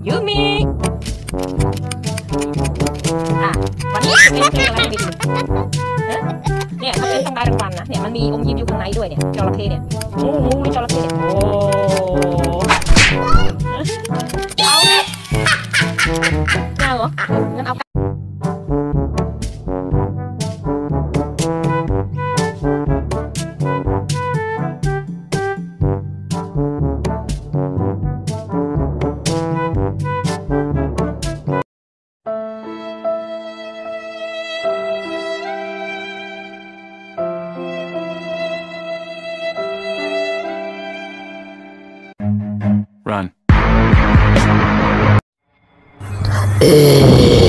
ยูมิวันนี้เป็นเพลงอะไรไปดูเนี่ยเขาเป็นต้องได้รางวัลนะเนี่ยมันมีอมยิ้มอยู่ข้างในด้วยเนี่ยจระเข้เนี่ยงูในจระเข้เนี่ยโอ้เอาไหมเอาเหรองั้นเอา Run.